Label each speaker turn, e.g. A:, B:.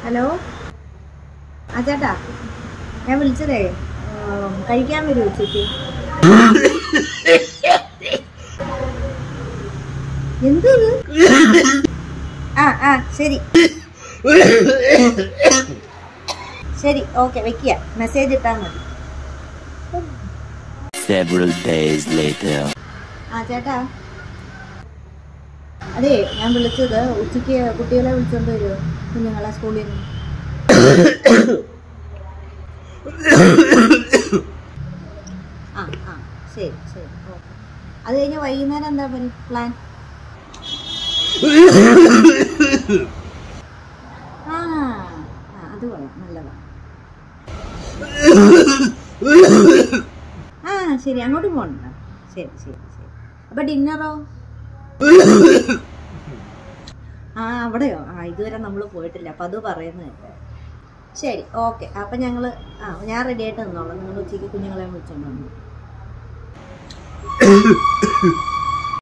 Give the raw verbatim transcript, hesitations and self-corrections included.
A: Hello ആ ചേട്ടാ, ഞാൻ വിളിച്ചതേ കഴിക്കാൻ വരുമോ ഉച്ചയ്ക്ക്? എന്തത്? ആ ആ ശരി ശരി ഓക്കെ വെക്കുക, മെസ്സേജ് ഇട്ടാൽ മതി. ആ ചേട്ടാ, അതെ ഞാൻ വിളിച്ചത് ഉച്ചയ്ക്ക് കുട്ടികളെ വിളിച്ചോണ്ട് വരുമോ, കുഞ്ഞുങ്ങളെ സ്കൂളിൽ നിന്ന്? ആ ആ ശരി ശരി ഓക്കെ. അത് കഴിഞ്ഞ് വൈകുന്നേരം എന്താ പ്ലാൻ? ആ ആ അത് കൊള്ളാം, നല്ലതാണ്. ആ ശരി, അങ്ങോട്ട് പോകണ്ട. ശരി ശരി ശരി. അപ്പം ഡിന്നറോ? ആ അവിടെയോ? ആ ഇതുവരെ നമ്മൾ പോയിട്ടില്ല, അപ്പം അത് പറയുന്നത്. ശരി ഓക്കെ, അപ്പം ഞങ്ങൾ ആ ഞാൻ റെഡി ആയിട്ട് നിന്നോളാം. നിങ്ങൾ ഉച്ചയ്ക്ക് കുഞ്ഞുങ്ങളെ വിളിച്ചോളാം.